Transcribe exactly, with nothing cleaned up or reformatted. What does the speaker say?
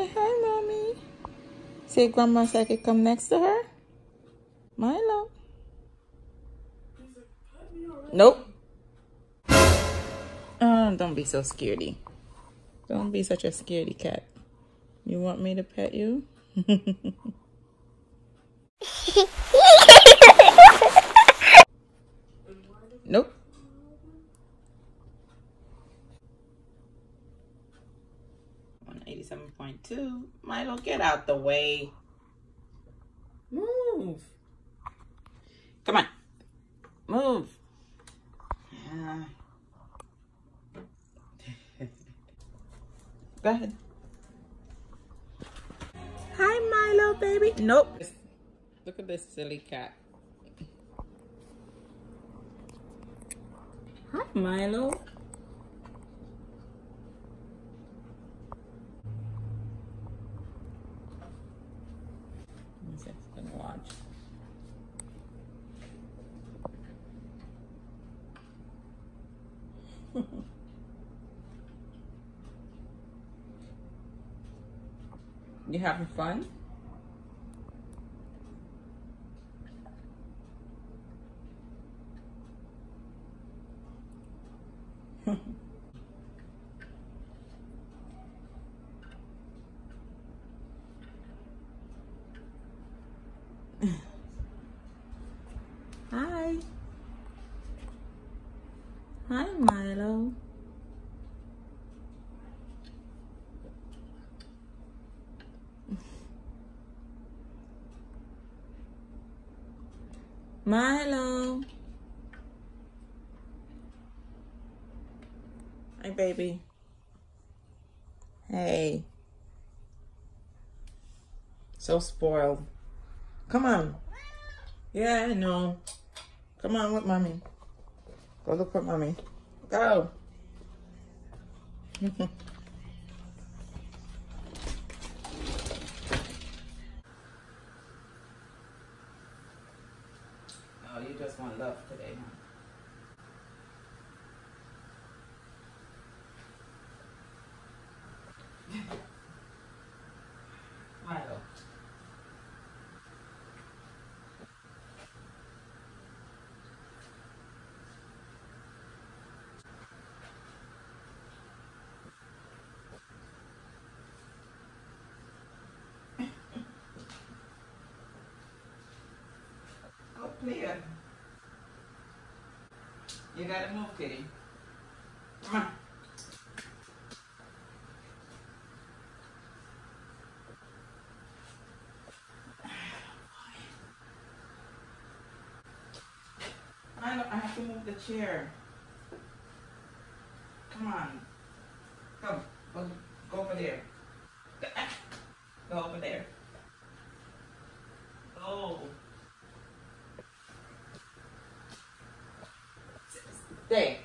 Say hi, mommy. Say grandma so I can come next to her. Milo. Nope. Oh, don't be so scaredy. Don't be such a scaredy cat. You want me to pet you? Nope. one eighty-seven point two. Milo, get out the way. Move. Come on. Move. Yeah. Go ahead. Hi, Milo, baby. Nope. Look at this silly cat. Hi, Milo. He's gonna watch. You having fun? Hi. Hi, Milo. Milo. Hi, baby. Hey. So spoiled. Come on. Yeah, I know. Come on with mommy. Go look for mommy. Go. Oh, you just want love today, huh? Milo. Go clear. You gotta move, kitty. Come on. Milo, I have to move the chair. Come on. Come. Go, go over there. Go over there. Go. Stay.